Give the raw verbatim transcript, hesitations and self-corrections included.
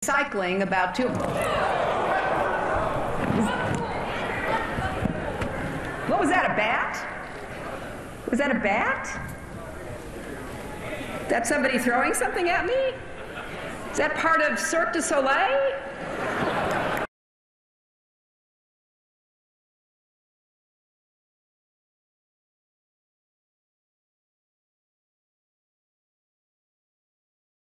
cycling about two. What was that, a bat? Was that a bat? Is that somebody throwing something at me? Is that part of Cirque du Soleil?